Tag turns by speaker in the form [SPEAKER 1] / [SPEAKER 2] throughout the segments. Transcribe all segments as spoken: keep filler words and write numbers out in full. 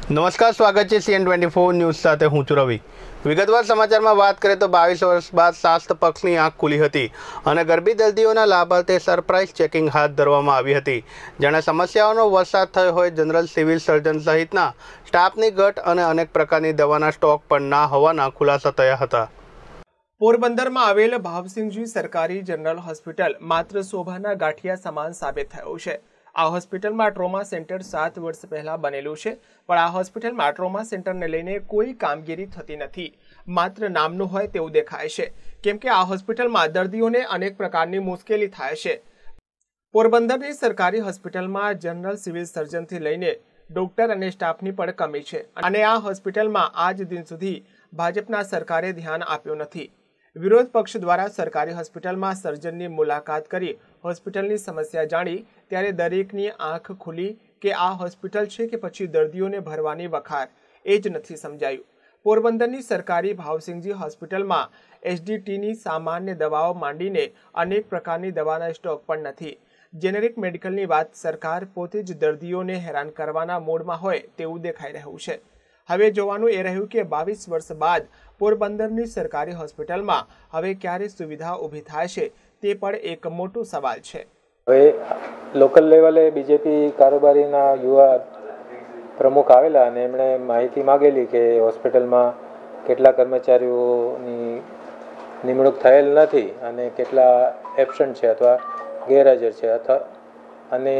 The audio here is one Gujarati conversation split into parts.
[SPEAKER 1] નમસ્કાર, સ્વાગત છે સીએન ટ્વેન્ટી ફોર ન્યૂઝ સાથે હું છું રવિ। વિગતવાર સમાચારમાં વાત કરીએ તો બાવીસ વર્ષ બાદ સ્વાસ્થ્ય પક્ષની આંખ ખુલી હતી અને ગર્ભી દર્દીઓના લાભાર્થે સરપ્રાઇઝ ચેકિંગ હાથ ધરવામાં આવી હતી, જેણે સમસ્યાઓનો વરસાદ થયો હોય જનરલ સિવિલ સર્જન સહિતના સ્ટાફની ઘટ અને અનેક પ્રકારની દવાના સ્ટોક પણ ના હોવાના ખુલાસા થયા હતા।
[SPEAKER 2] પોરબંદરમાં આવેલ ભાવસિંહજી સરકારી જનરલ હોસ્પિટલ માત્ર શોભાના ગાંઠિયા સમાન સાબિત થયું છે। આ હોસ્પિટલમાં ટ્રોમા સેન્ટર સાત વર્ષ પહેલા બનેલું છે, પણ આ હોસ્પિટલમાં ટ્રોમા સેન્ટરને લઈને કોઈ કામગીરી થતી નથી, માત્ર નામનું હોય તેવું દેખાય છે, કેમ કે આ હોસ્પિટલમાં દર્દીઓને અનેક પ્રકારની મુશ્કેલી થાય છે। પોરબંદરની સરકારી હોસ્પિટલમાં જનરલ સિવિલ સર્જનથી લઈને ડોક્ટર અને સ્ટાફની પણ કમી છે અને આ હોસ્પિટલમાં આજ દિન સુધી ભાજપના સરકારે ધ્યાન આપ્યું નથી। વિરોધ પક્ષ દ્વારા સરકારી હોસ્પિટલમાં સર્જનની મુલાકાત કરી હોસ્પિટલની સમસ્યા જાણી ત્યારે દરેકની આંખ ખુલી કે આ હોસ્પિટલ છે કે પછી દર્દીઓને ભરવાની વખાર, એ જ નથી સમજાયું। પોરબંદરની સરકારી ભાવસિંહજી હોસ્પિટલમાં એસડીટીની સામાન્ય દવાઓ માંડીને અનેક પ્રકારની દવાના સ્ટોક પણ નથી। જેનેરિક મેડિકલની વાત સરકાર પોતે જ દર્દીઓને હેરાન કરવાના મૂડમાં હોય તેવું દેખાઈ રહ્યું છે। હવે જોવાનું એ રહ્યું કે બાવીસ વર્ષ બાદ પોરબંદરની સરકારી હોસ્પિટલમાં હવે ક્યારે સુવિધા ઊભી થાય છે તે પણ એક મોટો સવાલ છે।
[SPEAKER 3] હવે લોકલ લેવલે બીજેપી કારોબારીના યુવા પ્રમુખ આવેલા અને એમણે માહિતી માગેલી કે હોસ્પિટલમાં કેટલા કર્મચારીઓની નિમણૂક થયેલ નથી અને કેટલા એબસન્ટ છે અથવા ગેરહાજર છે અથવા અને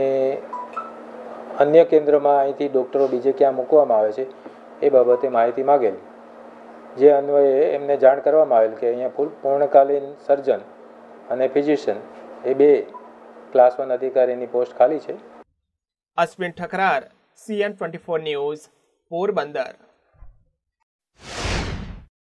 [SPEAKER 3] અન્ય કેન્દ્રમાં અહીંથી ડૉક્ટરો બીજે ક્યાં મૂકવામાં આવે છે એ બાબતે માહિતી માગેલી, જે અન્વયે એમને જાણ કરવામાં આવેલ કે અહીંયા પૂર્ણકાલીન સર્જન અને ફિઝિશિયન એ બે ક્લાસ વન અધિકારીની પોસ્ટ ખાલી છે।
[SPEAKER 2] Ashwin Thakrar, CN twenty four news, Porbandar.